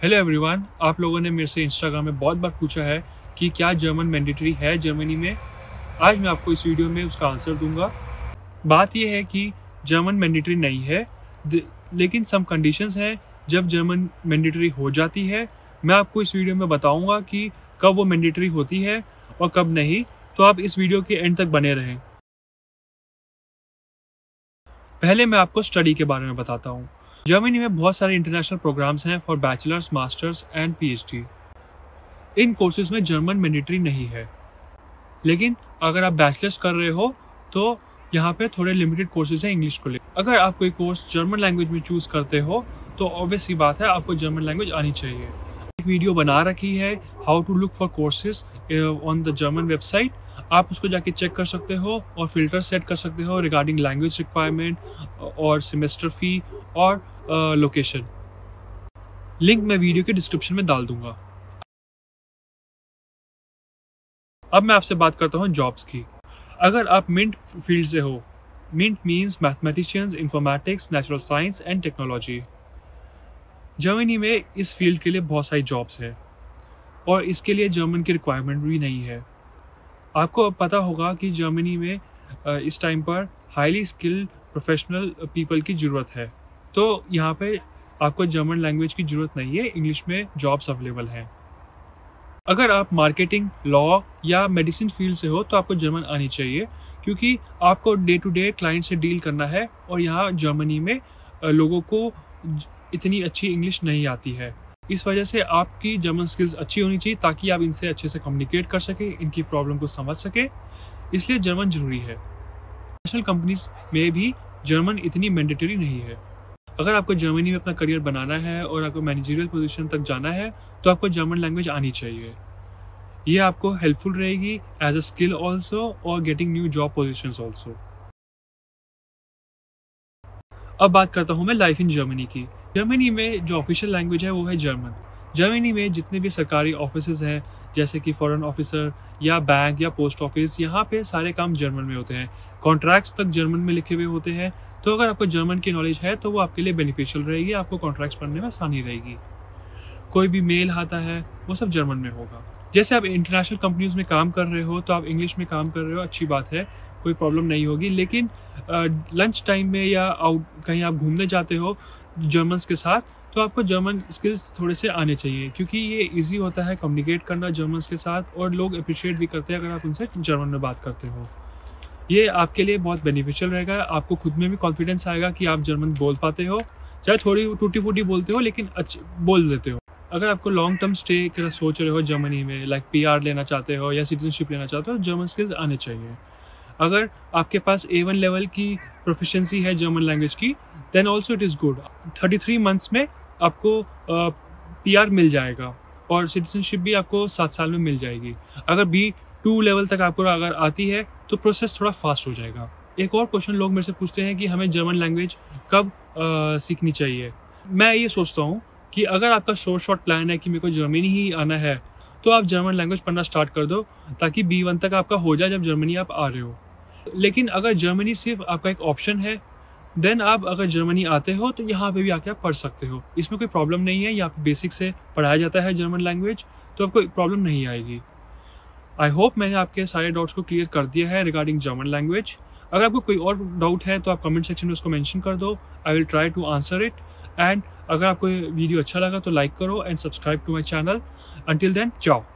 Hello everyone, आप लोगों ने मेरे से इंस्टाग्राम में बहुत बार पूछा है कि क्या जर्मन मैंडेटरी है जर्मनी में। आज मैं आपको इस वीडियो में उसका आंसर दूंगा। बात यह है कि जर्मन मैंडेटरी नहीं है, लेकिन सम कंडीशंस हैं जब जर्मन मैंडेटरी हो जाती है। मैं आपको इस वीडियो में बताऊंगा कि कब वो मैंडेटरी होती है और कब नहीं, तो आप इस वीडियो के एंड तक बने रहें। पहले मैं आपको स्टडी के बारे में बताता हूँ। जर्मनी में बहुत सारे इंटरनेशनल प्रोग्राम्स हैं for bachelors, masters and PhD. इन कोर्सेज में जर्मन मैंडेटरी नहीं है, लेकिन अगर आप बैचलर्स कर रहे हो तो यहाँ पे थोड़े लिमिटेड कोर्सेज हैं इंग्लिश को लेकर। अगर आप कोई कोर्स जर्मन लैंग्वेज में चूज करते हो तो ऑब्वियस सी बात है आपको जर्मन लैंग्वेज आनी चाहिए। एक वीडियो बना रखी है how to look for courses on the German website, आप उसको जाके चेक कर सकते हो और फिल्टर सेट कर सकते हो रिगार्डिंग लैंग्वेज रिक्वायरमेंट और सेमेस्टर फी और लोकेशन। लिंक मैं वीडियो के डिस्क्रिप्शन में डाल दूंगा। अब मैं आपसे बात करता हूँ जॉब्स की। अगर आप मिंट फील्ड से हो, MINT means mathematicians, informatics, natural science and technology. Germany में इस फील्ड के लिए बहुत सारी जॉब्स हैं और इसके लिए जर्मन की रिक्वायरमेंट भी नहीं है। आपको अब पता होगा कि जर्मनी में इस टाइम पर हाईली स्किल्ड प्रोफेशनल पीपल की ज़रूरत है, तो यहाँ पे आपको जर्मन लैंग्वेज की ज़रूरत नहीं है, इंग्लिश में जॉब्स अवेलेबल हैं। अगर आप मार्केटिंग, लॉ या मेडिसिन फील्ड से हो तो आपको जर्मन आनी चाहिए, क्योंकि आपको डे टू डे क्लाइंट से डील करना है और यहाँ जर्मनी में लोगों को इतनी अच्छी इंग्लिश नहीं आती है। इस वजह से आपकी जर्मन स्किल्स अच्छी होनी चाहिए ताकि आप इनसे अच्छे से कम्युनिकेट कर सके, इनकी प्रॉब्लम को समझ सके। इसलिए जर्मन जरूरी है। नेशनल कंपनीज में भी जर्मन इतनी मैंडेटरी नहीं है। अगर आपको जर्मनी में अपना करियर बनाना है और आपको मैनेजरियल पोजीशन तक जाना है तो आपको जर्मन लैंग्वेज आनी चाहिए। ये आपको हेल्पफुल रहेगी एज अ स्किल ऑल्सो और getting new job positions also. अब बात करता हूँ मैं लाइफ इन जर्मनी की। जर्मनी में जो ऑफिशियल लैंग्वेज है वो है जर्मन। जर्मनी में जितने भी सरकारी ऑफिसेज हैं जैसे कि फॉरेन ऑफिसर या बैंक या पोस्ट ऑफिस, यहाँ पे सारे काम जर्मन में होते हैं। कॉन्ट्रैक्ट्स तक जर्मन में लिखे हुए होते हैं, तो अगर आपको जर्मन की नॉलेज है तो वो आपके लिए बेनिफिशियल रहेगी, आपको कॉन्ट्रैक्ट्स पढ़ने में आसानी रहेगी। कोई भी मेल आता है वो सब जर्मन में होगा। जैसे आप इंटरनेशनल कंपनीज में काम कर रहे हो तो आप इंग्लिश में काम कर रहे हो, अच्छी बात है, कोई प्रॉब्लम नहीं होगी। लेकिन लंच टाइम में या कहीं आप घूमने जाते हो जर्मन्स के साथ तो आपको जर्मन स्किल्स थोड़े से आने चाहिए, क्योंकि ये इजी होता है कम्युनिकेट करना जर्मन्स के साथ और लोग अप्रिशिएट भी करते हैं अगर आप उनसे जर्मन में बात करते हो। ये आपके लिए बहुत बेनिफिशियल रहेगा। आपको खुद में भी कॉन्फिडेंस आएगा कि आप जर्मन बोल पाते हो, चाहे थोड़ी टूटी फूटी बोलते हो लेकिन बोल देते हो। अगर आपको लॉन्ग टर्म स्टे का सोच रहे हो जर्मनी में, लाइक PR लेना चाहते हो या सिटीजनशिप लेना चाहते हो, जर्मन स्किल्स आने चाहिए। अगर आपके पास A1 लेवल की प्रोफिशिएंसी है जर्मन लैंग्वेज की, then also it is good. 33 months में आपको PR मिल जाएगा और सिटीजनशिप भी आपको 7 साल में मिल जाएगी। अगर B2 लेवल तक आपको अगर आती है तो प्रोसेस थोड़ा फास्ट हो जाएगा। एक और क्वेश्चन लोग मेरे से पूछते हैं कि हमें जर्मन लैंग्वेज कब सीखनी चाहिए। मैं ये सोचता हूँ कि अगर आपका शॉर्ट प्लान है कि मेरे को जर्मनी ही आना है तो आप जर्मन लैंग्वेज पढ़ना स्टार्ट कर दो ताकि B1 तक आपका हो जाए जब जर्मनी आप आ रहे हो। लेकिन अगर जर्मनी सिर्फ आपका एक ऑप्शन है, देन आप अगर जर्मनी आते हो तो यहाँ पे भी आके आप पढ़ सकते हो, इसमें कोई प्रॉब्लम नहीं है। यहाँ पे बेसिक से पढ़ाया जाता है जर्मन लैंग्वेज, तो आपको प्रॉब्लम नहीं आएगी। आई होप मैंने आपके सारे डाउट्स को क्लियर कर दिया है रिगार्डिंग जर्मन लैंग्वेज। अगर आपको कोई और डाउट है तो आप कमेंट सेक्शन में उसको मेंशन कर दो, I will try to answer it. And अगर आपको वीडियो अच्छा लगा तो लाइक करो and subscribe to my channel. Until then, चाओ।